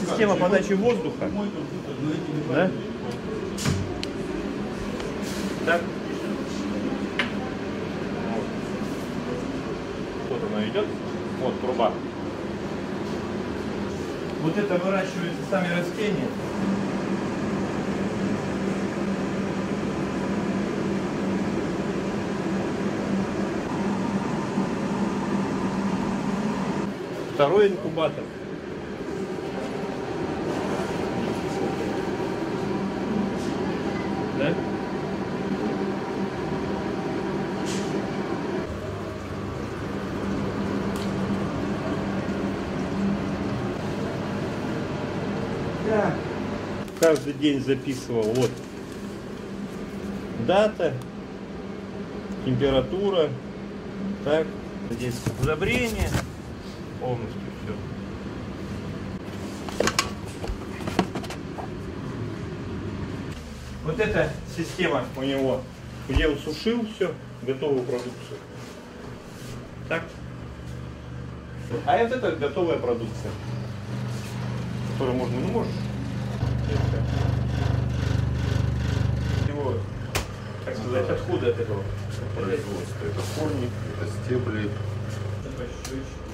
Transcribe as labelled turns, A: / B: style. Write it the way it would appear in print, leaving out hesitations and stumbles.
A: система подачи воздуха. Да? Так. Вот она идет. Вот труба. Вот это выращиваются сами растения. Второй инкубатор. Да? Да. Каждый день записывал. Вот дата, температура, так, здесь удобрение, полностью все. Вот эта система у него, где он сушил все, готовую продукцию. Так. А вот это готовая продукция, которую можно, ну можешь. Его, так сказать, откуда от этого производства?
B: Это корни, это стебли.
A: Это